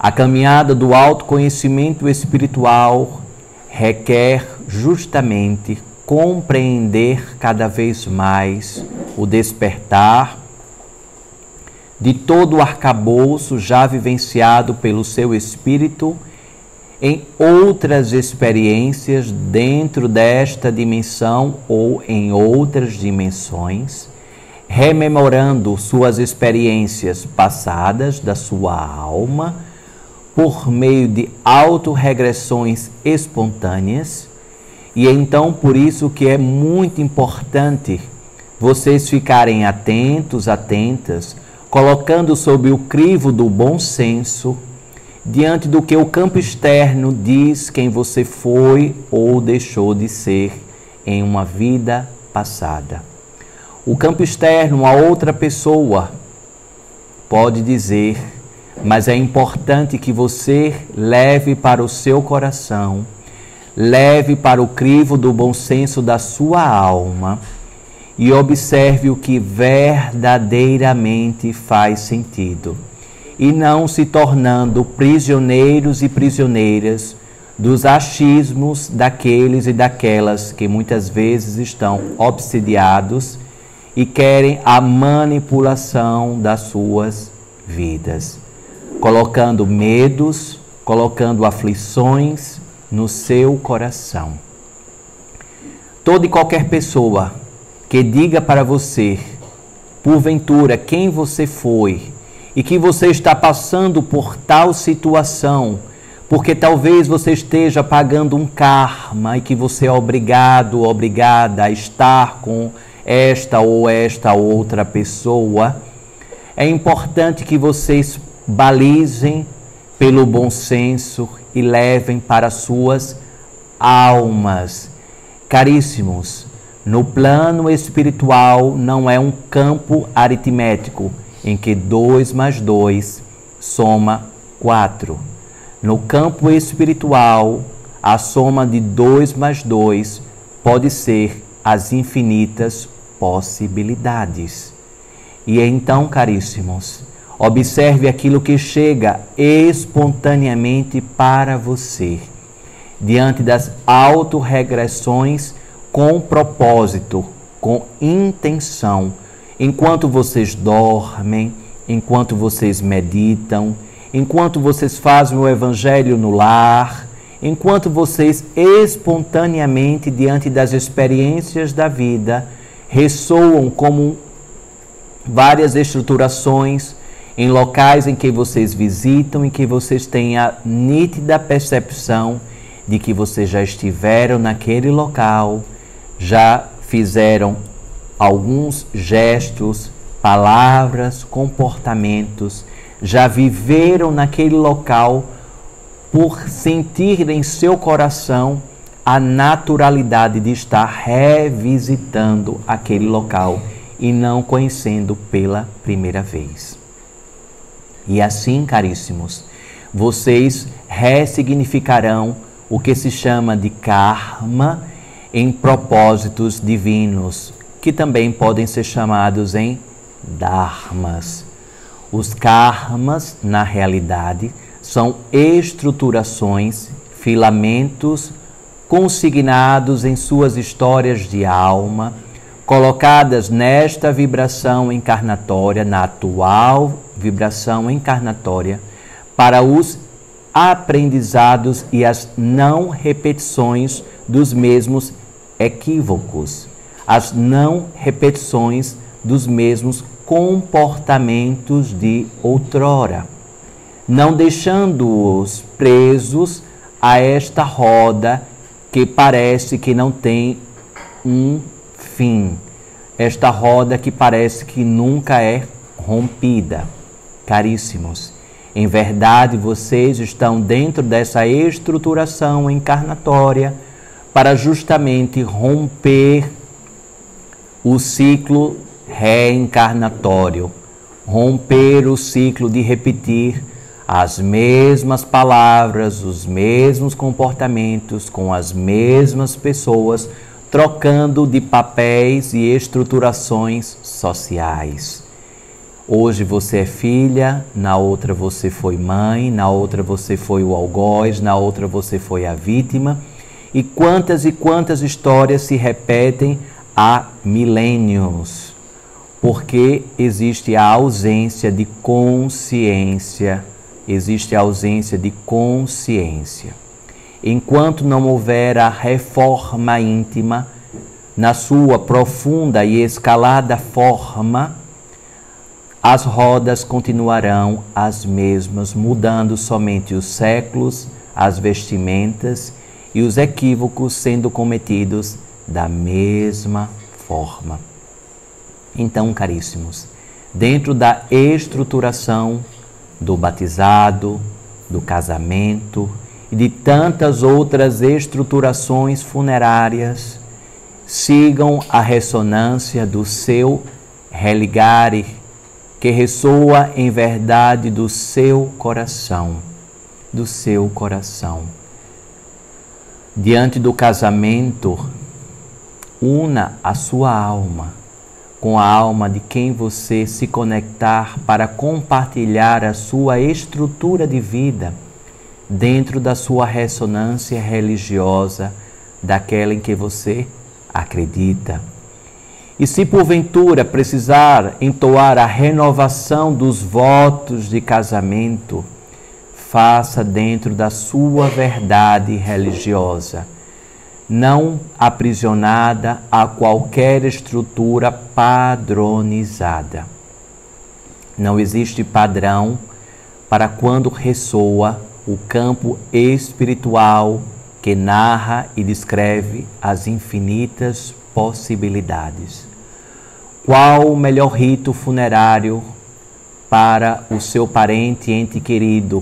A caminhada do autoconhecimento espiritual requer justamente compreender cada vez mais o despertar de todo o arcabouço já vivenciado pelo seu espírito em outras experiências dentro desta dimensão ou em outras dimensões, rememorando suas experiências passadas da sua alma por meio de autorregressões espontâneas. E então, por isso que é muito importante vocês ficarem atentos, atentas, colocando sob o crivo do bom senso, diante do que o campo externo diz quem você foi ou deixou de ser em uma vida passada. O campo externo, a outra pessoa, pode dizer, mas é importante que você leve para o seu coração, leve para o crivo do bom senso da sua alma e observe o que verdadeiramente faz sentido, e não se tornando prisioneiros e prisioneiras dos achismos daqueles e daquelas que muitas vezes estão obsidiados e querem a manipulação das suas vidas, colocando medos, colocando aflições no seu coração. Toda e qualquer pessoa que diga para você, porventura, quem você foi e que você está passando por tal situação, porque talvez você esteja pagando um karma e que você é obrigado ou obrigada a estar com esta ou esta outra pessoa, é importante que vocês balizem pelo bom senso e levem para suas almas. Caríssimos, no plano espiritual não é um campo aritmético em que 2 mais 2 soma 4. No campo espiritual, a soma de 2 mais 2 pode ser as infinitas possibilidades. E então, caríssimos, observe aquilo que chega espontaneamente para você, diante das autorregressões com propósito, com intenção, enquanto vocês dormem, enquanto vocês meditam, enquanto vocês fazem o evangelho no lar, enquanto vocês espontaneamente, diante das experiências da vida, ressoam como várias estruturações em locais em que vocês visitam e que vocês têm a nítida percepção de que vocês já estiveram naquele local, já fizeram alguns gestos, palavras, comportamentos, já viveram naquele local por sentir em seu coração a naturalidade de estar revisitando aquele local e não conhecendo pela primeira vez. E assim, caríssimos, vocês ressignificarão o que se chama de karma em propósitos divinos, que também podem ser chamados em dharmas. Os karmas, na realidade, são estruturações, filamentos consignados em suas histórias de alma, colocadas nesta vibração encarnatória, na atual vibração encarnatória, para os aprendizados e as não repetições dos mesmos equívocos, as não repetições dos mesmos comportamentos de outrora, não deixando-os presos a esta roda que parece que não tem um fim, esta roda que parece que nunca é rompida. Caríssimos, em verdade vocês estão dentro dessa estruturação encarnatória para justamente romper o ciclo reencarnatório, romper o ciclo de repetir as mesmas palavras, os mesmos comportamentos com as mesmas pessoas, trocando de papéis e estruturações sociais. Hoje você é filha, na outra você foi mãe, na outra você foi o algoz, na outra você foi a vítima. E quantas histórias se repetem há milênios, porque existe a ausência de consciência, existe a ausência de consciência. Enquanto não houver a reforma íntima, na sua profunda e escalada forma, as rodas continuarão as mesmas, mudando somente os séculos, as vestimentas e os equívocos sendo cometidos da mesma forma. Então, caríssimos, dentro da estruturação do batizado, do casamento e de tantas outras estruturações funerárias, sigam a ressonância do seu religare, que ressoa em verdade do seu coração, do seu coração. Diante do casamento, una a sua alma com a alma de quem você se conectar para compartilhar a sua estrutura de vida dentro da sua ressonância religiosa, daquela em que você acredita. E se porventura precisar entoar a renovação dos votos de casamento, faça dentro da sua verdade religiosa, não aprisionada a qualquer estrutura padronizada. Não existe padrão para quando ressoa o campo espiritual que narra e descreve as infinitas possibilidades. Qual o melhor rito funerário para o seu parente ente querido?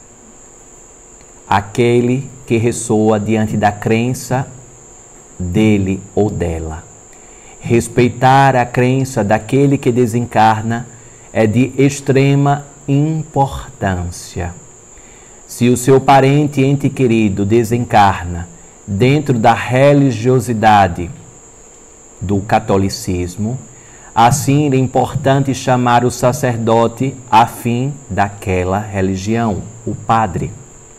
Aquele que ressoa diante da crença dele ou dela. Respeitar a crença daquele que desencarna é de extrema importância. Se o seu parente ente querido desencarna dentro da religiosidade do catolicismo, assim é importante chamar o sacerdote afim daquela religião, o padre.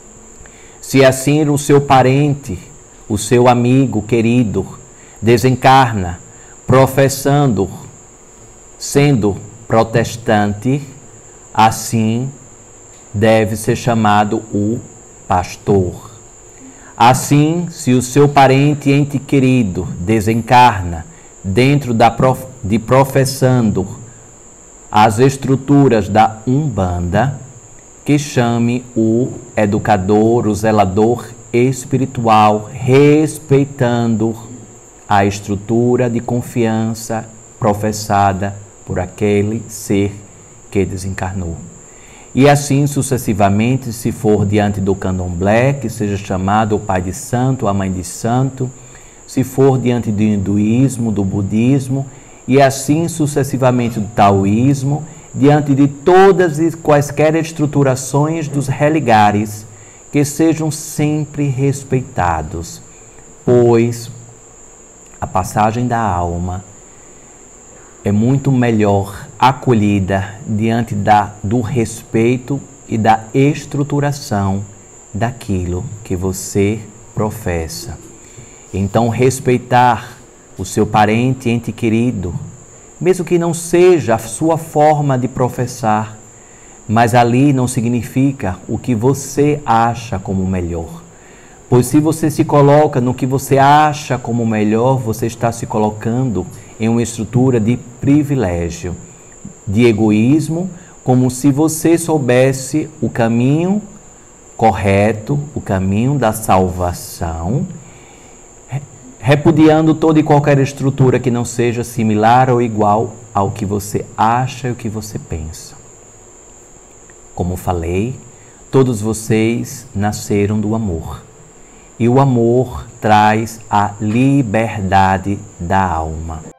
Se assim o seu parente, o seu amigo querido, desencarna professando, sendo protestante, assim deve ser chamado o pastor. Assim, se o seu parente ente querido desencarna dentro de professando as estruturas da Umbanda, que chame o educador, o zelador espiritual, respeitando a estrutura de confiança professada por aquele ser que desencarnou. E assim sucessivamente, se for diante do candomblé, que seja chamado o pai de santo, a mãe de santo, se for diante do hinduísmo, do budismo, e assim sucessivamente do taoísmo, diante de todas e quaisquer estruturações dos religares, que sejam sempre respeitados, pois a passagem da alma é muito melhor acolhida diante do respeito e da estruturação daquilo que você professa. Então, respeitar o seu parente, ente querido, mesmo que não seja a sua forma de professar, mas ali não significa o que você acha como melhor. Pois se você se coloca no que você acha como melhor, você está se colocando em uma estrutura de privilégio, de egoísmo, como se você soubesse o caminho correto, o caminho da salvação, repudiando toda e qualquer estrutura que não seja similar ou igual ao que você acha e o que você pensa. Como falei, todos vocês nasceram do amor. E o amor traz a liberdade da alma.